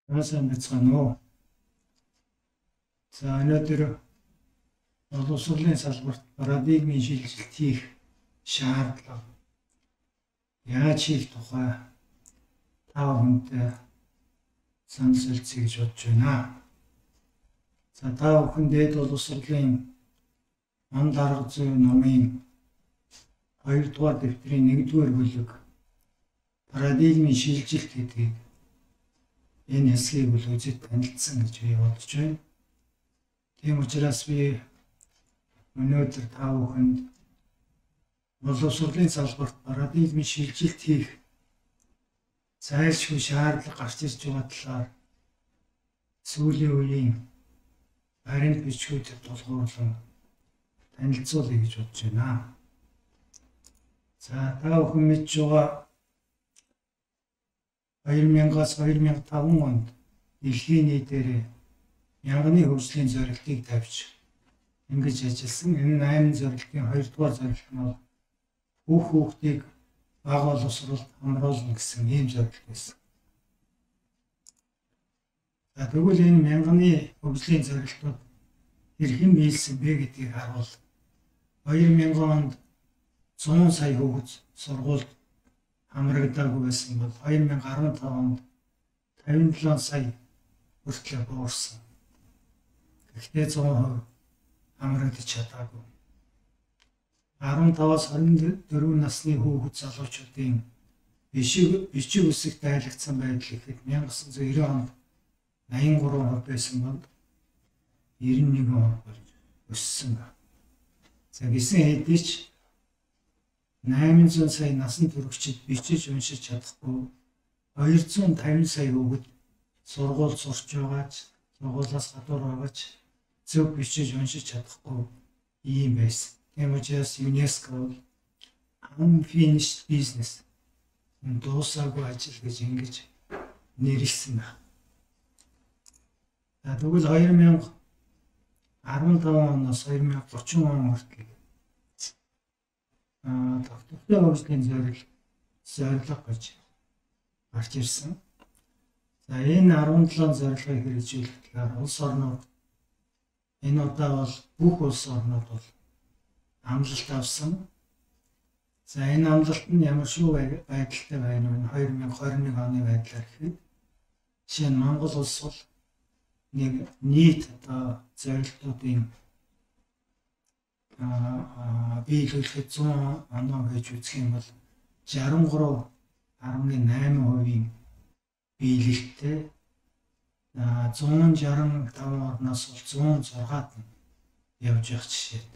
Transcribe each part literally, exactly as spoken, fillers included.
Яасан бацгаана уу. За өнөөдөр боловсролын салбарт парадигмын шилжилт хийх шаардлага яаж хийх тухай та бүхэнтэй санал солилцъя гэж бодож байна. За та бүхэн дээд боловсролын ам дарга зүй номын хоёрдугаар дэвтрийн нэгдүгээр бүлэг парадигмын шилжилт гэдгийг энэ хэсгийг бол үзэж танилцсан гэж би бодож байна. Тийм учраас би өнөөдөр та бүхэнд боловсролын салбарт парадигмын шилжилт хийх зайлшгүй шаардлага гарч ирж байгаа талаар сүүлийн үеийн баримт бичгүүдэд тулгуурлан танилцуулъя гэж бодож байна. За та бүхэн мэдж байгаа хоёр мянгаас хоёр мянга таван онд дэлхийн нийтээр мянганы хөгжлийн зорилтыг тавьж ингэж ажилласан. Энэ найман зорилтын хоёрдугаар зорилт нь бүх хүүхдийг бага боловсролд хамруулна гэсэн ийм зорилт байсан. За тэгвэл энэ мянганы хөгжлийн зорилтууд хэрхэн биелсэн бэ гэдгийг харуул. хоёр мянган онд зуун сая хүүхэд сургуульд хамрагдаагүй байсан бол хоёр мянга арван таван онд тавин и долоо сая хүртэл буурсан. Гэхдээ зуун хувь хамрагдаж чадаагүй. арван таваас хорин дөрвөн насны хүүхэд залуучуудын бичиг бичиг үсэгт айлгцсан байдал ихэд мянга тоғыз жүз девяносто онд найман и гурван хувь байсан бол девяносто и один хувь болж өссөн байна. За гисэн хэдий ч найман зуун сая насан туршид бичиж уншиж чадахгүй хоёр зуун тавин сая хүүхэд сургууль сурч байгаач сургуулиас гадуур байгаач зөв бичиж уншиж чадахгүй ийм байсан. Тийм учраас ЮНЕСКО unfinished business дуусаагүй ажил гэж ингэж нэрлсэн байна. За тэгвэл хоёр мянга арван таван оноос хоёр мянга гучин он хүртэл аа тогтвортой хөгжлийн зорилго зорилго гэж гарч ирсэн. За энэ арван долоо зорилгыг хэрэгжүүлэх талаар улс орнууд энэ удаа бол бүх улс орнууд бол амлалт авсан. За энэ амлалт нь ямар шүү байдалтай байна вэ? хоёр мянга хорин нэг оны байдлаар гэхэд жишээ нь Монгол улс бол нэг нийт одоо зорилтуудын аа биелүүлэхэд зуун оноо гэж үзэх юм бол шестьдесят три гаруй найман хувийн биелэлттэй зуун шестьдесят таван орноос бол зуун зургаад нь явж явах жишээд.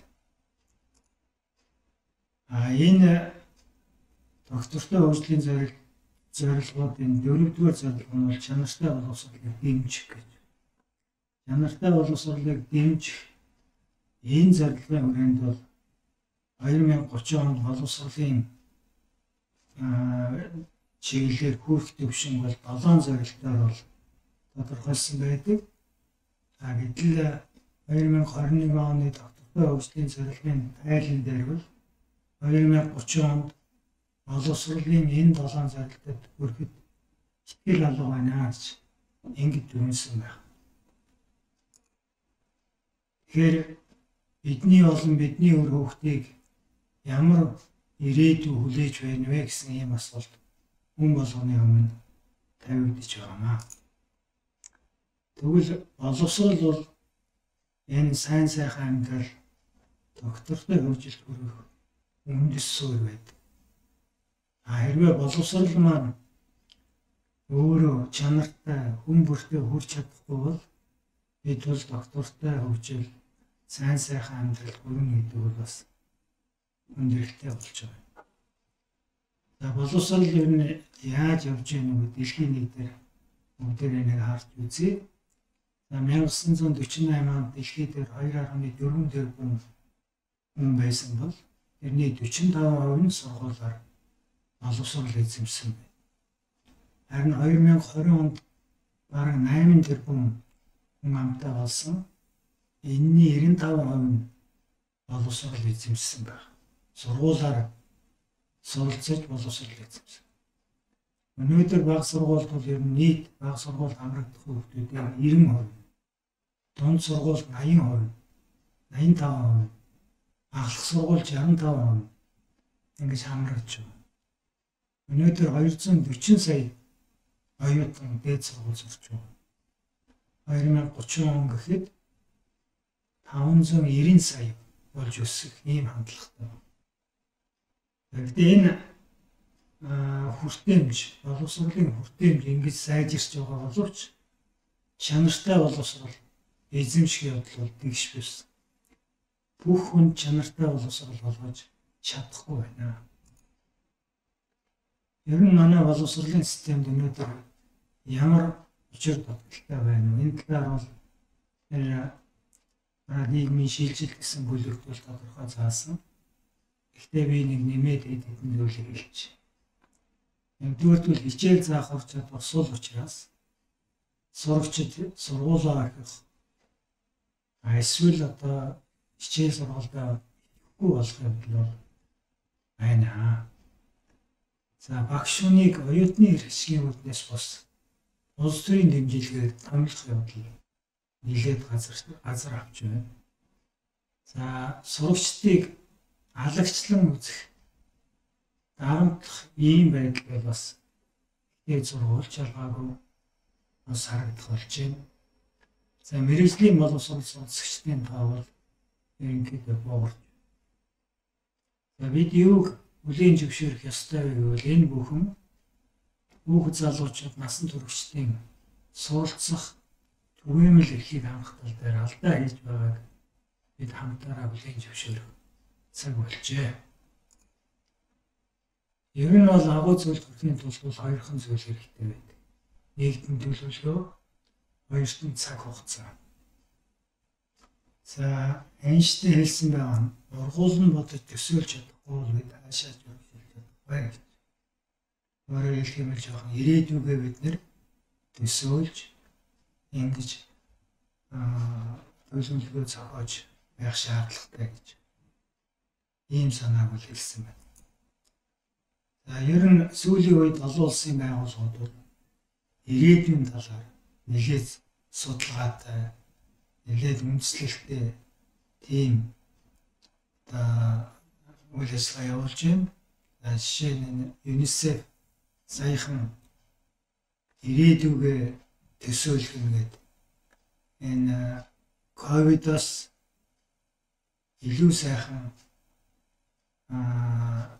А энэ доктортой хөгжлийн зорилго зорилгоодын дөрөвдүгээр зорилго нь бол чанартай боловсролыг дэмжих гэж. Чанартай боловсролыг дэмжих энэ зорилгын хүрээнд бол хоёр мянга гучин онд боловсролын чиглэлээр хүрэх төвшин бол долоон зорилтоор бол тодорхойлсон байдаг. А гэтэл хоёр мянга хорин нэг оны доктортой хөгжлийн зорилгын тайлан дээр бол хоёр мянга гучин онд боловсролын энэ долоон зорилтод хүрэхэд сэтгэл алга байна гэж ингэж дүгнсэн байна. Тэгэхээр бидний болон бидний өр хүүхдийг ямар ирээдүй хүлээж байна вэ гэсэн ийм асуулт хүн болгоны өмнө тавигдж байгаамаа. Тэгвэл боловсрол бол энэ сайн сайхан амьдрал доктортой хөгжилд хүрэх үндэс суурь байдаг. А хэрвээ боловсрол маань өөрөө чанартай хүн бүртээ хүрч чадахгүй бол бид бол доктортой хөгжил сайн сайхан амьдрал хүрнэ гэдэг бол бас хүндрэлтэй болж байгаа. За боловсрол ер нь яаж явж байгааг нь дэлхийн нийтээр бүгдээ нэг харж үзье. За мянга тоғыз жүз дөрвөн онд дэлхийд хоёр гаруй дөрвөн тэрбум хүн байсан бол тэрний дөрвөн таван хувь нь сургуулиар боловсрол эзэмсэн байна. Харин хоёр мянга хорин онд бараг найман тэрбум хүн амтай болсон. Энэний девяносто таван хувь нь боловсрол эзэмсэн байна. Сургуулиар суралцаж боловсрол эзэмсэн. Өнөөдөр бага сургуульд бол ер нь нийт бага сургууль хамрагдах хүүхдүүдийн ninety percent, дунд сургуульд eighty percent, eighty-five percent, баглах сургууль sixty-five percent ингэж хамрагдж байна. Өнөөдөр two hundred forty сая оюутан дээд сургууль сурч байна. twenty thirty он гэхэд five hundred ninety сая болж өсөх ийм хандлагатай байна. Гэхдээ энэ хүртээмж, боловсролын хүртээмж ингэж сайжирч байгаа боловч чанартай боловсрол, эзэмших явдал бол тэгш биш. Бүх хүн чанартай боловсрол болгож чадахгүй байна. Ер нь манай боловсролын системд өнөөдөр ямар учир дутагдaltaй байна вэ? Энэ талаар бол нийгмийн шилжилт гэсэн бүлэгт бол тодорхой заасан. Гэхдээ би нэг нэмээд хэдэн зүйлийг хэлж. Нэгдүгээрт бол хичээл заах орчод босвол учраас сурагчид сургуулаа орхих эсвэл одоо хичээл сургалтаа идэхгүй болох юм бол байна. За багш хүнийг оюутны эрхшгийн үүднээс бус улс төрийн дэмжлэгээр томилох явдал нэлээд газар газар авч байна. За сурагчдыг алагчлан үзэх дарамтлах ийм байдал бас ихтэй сургууль шалгаагүй бас харагдах болж байна. За мэргэжлийн боловсрол сонсогчдын тоо бол ерөнхийдөө богорч. За бид юуг бүлийн зөвшөөрөх ёстой вэ гэвэл энэ бүхэн хүүхэд залуучууд насан туршидтын суралцах түгээмэл эрхийг хангах тал дээр алдаа хийж байгааг бид хамтаараа бүлийн зөвшөөрөх цаг болжээ. Ер нь бол агуу зүйлд хүрэхийн тулд бол хоёрхан зүйл хэрэгтэй байдаг. Нэгдэн төлөвлөгөө, хоёрт нь цаг хугацаа. За Эйнштейн хэлсэн байгаа нь ургуул нь бодож төсөөлж чадахгүй бол бид хаашаа ч үргэлжлүүлж чадахгүй гэж. Өөрөөр хэлэх юм бол жоохон ирээдүйгээ бид нэр төсөөлж ингэж аа төлөвлөгөө зохиож байх шаардлагатай гэж. Ийм санааг бол хэлсэн байна. За ер нь сүүлийн үед олон улсын байгууллагууд бол ирээдүйн талаар нэлээд судалгаатай, нэлээд үндэслэлтэй тийм одоо үйл ажиллагаа явуулж байна. Жишээ нь ЮНИСЕФ саяхан ирээдүйгээ төсөөлөх нэгэд энэ ковидос илүү сайхан аа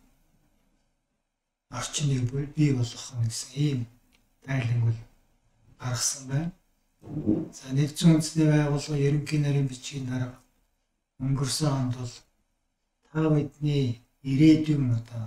орчныг бий болгох гэсэн ийм тайлбар гаргасан байна. За нэгдсэн үндэсний байгууллага ерөнхий нарийн бичгийн дарга өнгөрсөн онд бол та бидний ирээдүйн одоо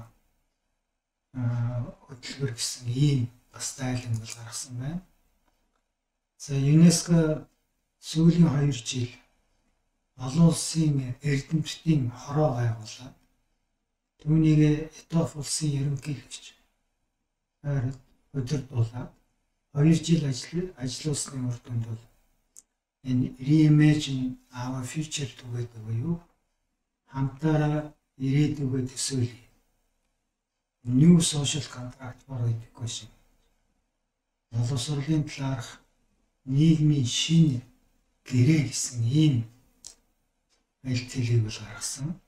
хөтөлбөр гэсэн ийм бас тайлбар гаргасан байна. За ЮНЕСКО сүүлийн хоёр жил олон улсын эрдэмтдийн хороо байгууллаа. Түүнийг Этоф улсын ерөнхийлөгч удирдуулаад хоёр жил ажиллуулсны үр дүнд бол энэ Reimagine Our Future гэдэг буюу хамтаараа ирээдүгээ төсөөлье. New Social Contract for Education. Боловсролын талаарх нийгмийн шинэ гэрээ гэсэн ийм хэлтэлийг гаргасан.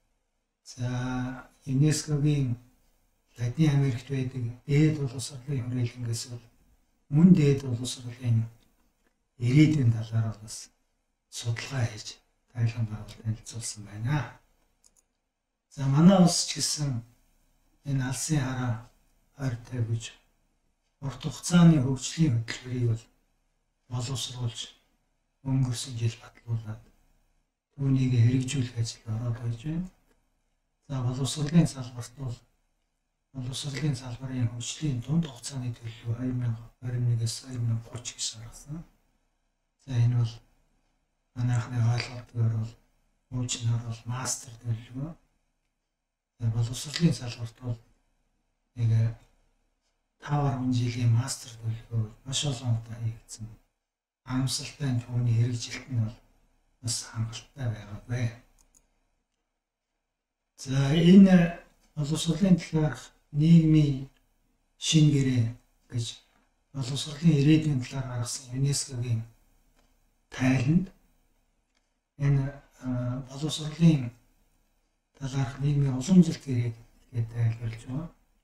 За ЮНЕСКОгийн Латин Америкт байдаг дээд боловсролын хүрээлэнгээс бол мөн дээд боловсролын ирээдүйн талаар бас судалгаа хийж тайлбар байгуулалт танилцуулсан байна. За манай улс ч гэсэн энэ алсын хараа ойртой гэж урт хугацааны хөгжлийн хөтөлбөрийг бол боловсруулж өнгөрсөн жил батлуулаад түүнийг хэрэгжүүлэх ажил ороод байж байна. За боловсролын салбарт бол боловсролын салбарын хөгжлийн дунд хугацааны төлөв twenty twenty-one-ээс twenty thirty гэж гаргасан. За энэ бол манайхны ойлголтоор бол муучлаар бол мастер төлөвлөгөө. За боловсролын салбарт бол нэг five жилийн мастер төлөвлөгөө маш олон удаа хийгдсэн. Амсалтай түүний хэрэгжилт нь бол бас хангалттай байгаа бай. За энэ боловсролын талаарх нийгмийн шин гэрээ гэж боловсролын ирээдүйн талаар гаргасан ЮНЕСКОгийн тайланд энэ боловсролын талаарх нийгмийн уламжлалт гэрээг ихэд тайлбарлаж байгаа.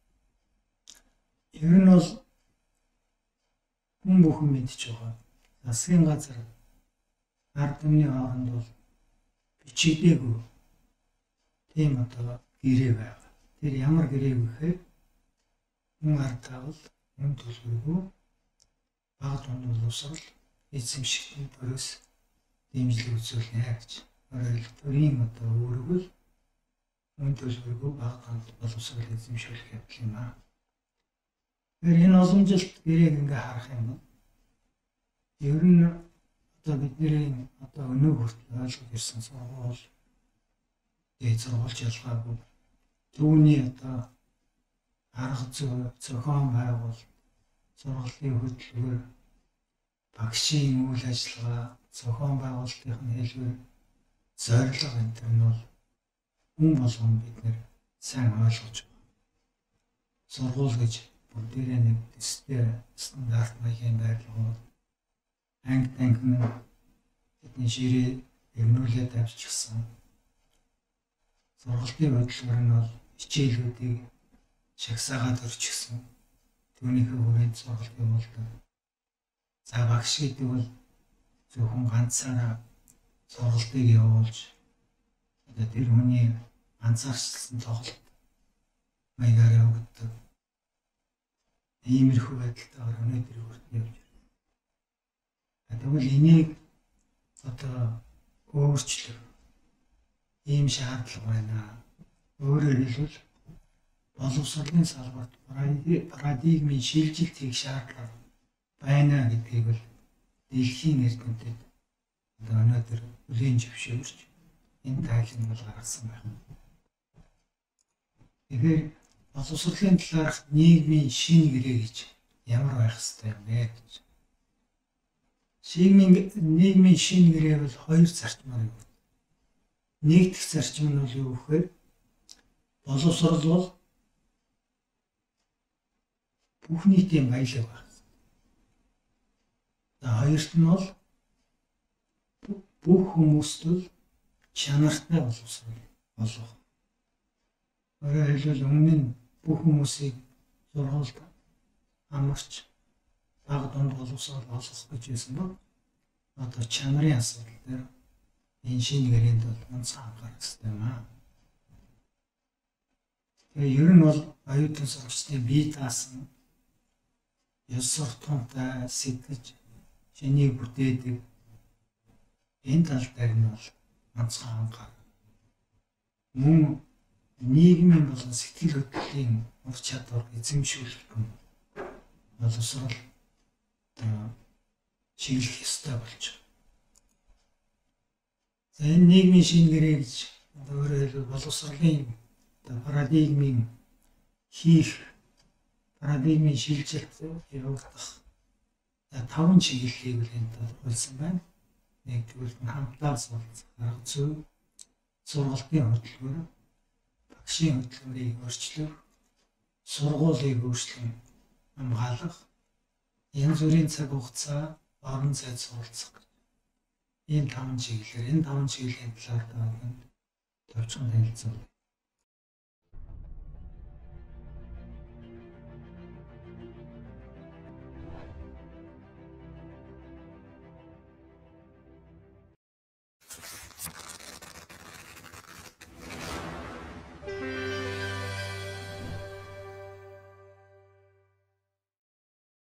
Ер нь бол хүн бүхэн мэдж байгаа. Засгийн газар ард түмний хооронд бол бичигдээгүй тийм одоо гэрээ байгаа. Тэр ямар гэрээ вэ гэхээр хүн ард тавал хүн төлөвлөгөө бага дунд боловсрол эзэмшигтэн төрөөс дэмжлэг үзүүлнэ гэж. Өөрөөр төрийн одоо үүрэгэл хүн төлөвлөгөө бага дунд боловсрол эзэмшүүлэх явдал юм аа. Тэгэхээр энэ уламжлалт гэрээг ингээ харах юм бол ер нь одоо бидний одоо өнөө хүртэл ойлгож ирсэн сургууль дээд сургууль ялгаагүй түүний одоо арга зүй зохион байгуул сургуулийн хөтөлбөр багшийн үйл ажиллагаа зохион байгуулалтын хэлбэр зорилго энэ нь бол хүн болгон бид нэр сайн ойлгож байгаа. Сургууль гэж бүгдээрээ нэг төстэй стандарт маягийн байрлал анги танхим бидний ширээ эгнүүлээд авчихсан. Сургалтын хөтөлбөр нь бол хичээлүүдийг шагсаагаад өрчихсөн. Түүнийхээ хүрээнд сургалт явуулдаг. За багш гэдэг бол зөвхөн ганцаараа сургалтыг явуулж одоо тэр хүний анзаарсан тоглолт маягаар явагддаг. Иймэрхүү байдалтайгаар өнөөдөр хүртэл явж байна. Тэгвэл энийг одоо өөрчлөх ийм шаардлага байна. Өөрөөр хэлбэл боловсролын салбарт парадигмын шилжилт хийх шаардлага байна гэдгийг л дэлхийн эрдэмтэд одоо өнөөдөр бүлээн зөвшөөрч энэ тайлбарыг бол гаргасан байна. Тэгэхээр боловсролын талаарх нийгмийн шин гэрээ гэж ямар байх ёстой юм бэ гэж. Нийгмийн нийгмийн шин гэрээ бол хоёр зарчмаар юм. Нэг дэх зарчим нь бол юу гэхээр боловсрол бол бүх нийтийн баялаг байх. За хоёрт нь бол бүх хүмүүст л чанартай боловсрол болох. Өөрөөр хэлбэл өмнө нь бүх хүмүүсийг сургуульд амарч бага дунд боловсрол олгох гэж байсан бол одоо чанарын асуудал дээр энэ шинэ гэрээнд бол онцгой анхаарах хэрэгтэй юм аа. Тэгээ ер нь бол оюутан сурагчдын бие даасан ёс суртахуунтай сэтгэж шинийг бүтээдэг энэ тал дээр нь бол онцгой анхаарах. Мөн нийгмийн болон сэтгэл хөдлөлийн ур чадвар эзэмшүүлэх юм боловсрол чиглэх ёстой болж байна. За энэ нийгмийн шинэ гэрээ гэж өөрөөр хэлбэл боловсролын парадигмын хийх парадигмын шилжилт явагдах таван чиглэлийг л энд тодорхойлсон байна. Нэгдүгээр нь хамтдаа суралцах арга зүй, сургалтын хөтөлбөр, багшийн хөтөлбөрийг өөрчлөх, сургуулийг өөрчлөн хамгаалах, янз бүрийн цаг хугацаа, орон зайд суралцах. Энэ таван чиглэлээр энэ таван чиглэлийн талаар төвчхон танилцуулъя.